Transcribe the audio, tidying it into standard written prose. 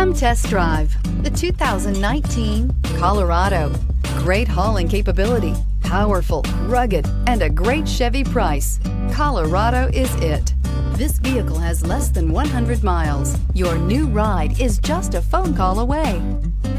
Come test drive the 2019 Colorado. Great hauling capability, powerful, rugged, and a great Chevy price. Colorado is it. This vehicle has less than 100 miles. Your new ride is just a phone call away.